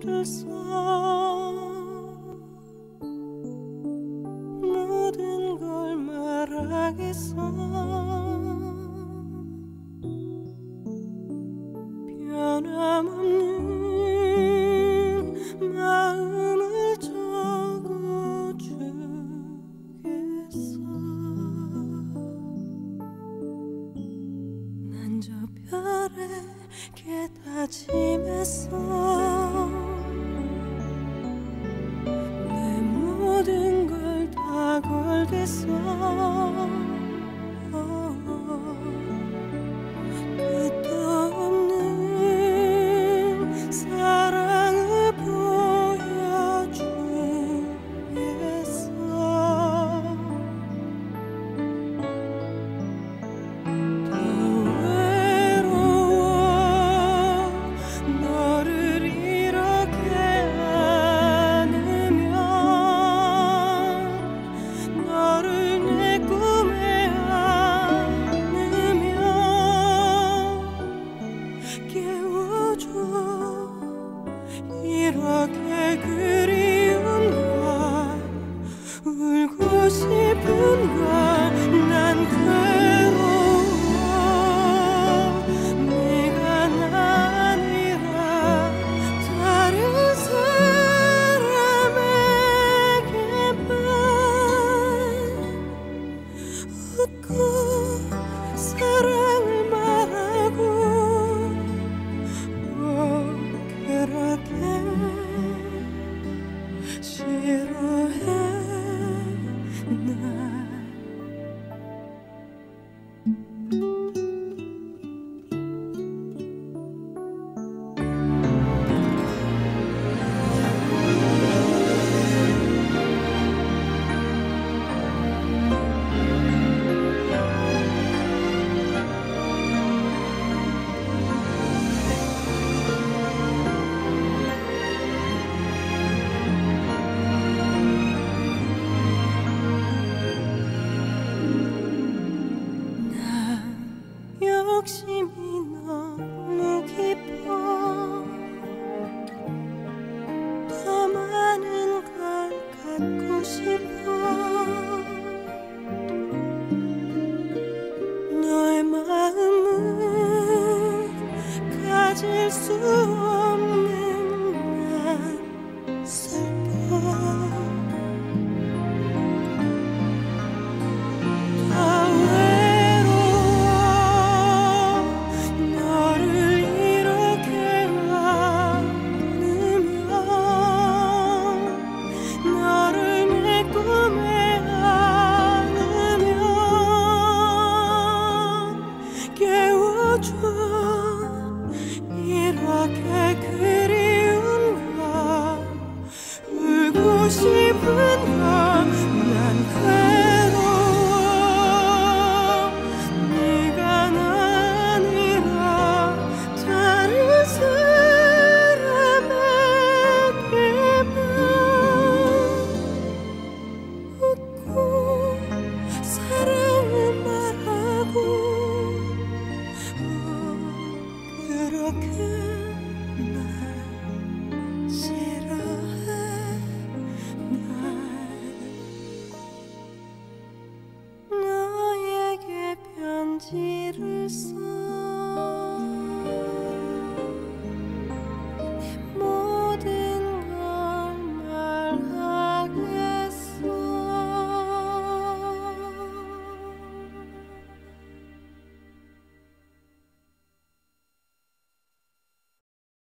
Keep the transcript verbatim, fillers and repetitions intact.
글을 써 모든 걸 말하겠어. 변함없는 마음을 적어주겠어. 난 저 별에게 다짐했어. 내 모든 걸 다 걸겠어. 끝도 없는 사랑을 보여주겠어. 더 외로워 너를 이렇게 안으면, 너를 내 꿈에 안으면 깨워줘. 이렇게 그리운 걸, 울고 싶은 걸. 난 괴로워. 네가 아니라 다른 사람에게만 웃고 사랑을 말하고 그렇게 싫어해 날. 욕심이 너무 깊어. 더 많은 걸 갖고 싶어. 너의 마음은 가질 수 없는 난 슬퍼. 더 이렇게 그리운 걸, 울고 싶은 걸. 난 괴로워. 네가 아니라 다른 사람에게만 웃고 사랑을 말하고 그렇게 날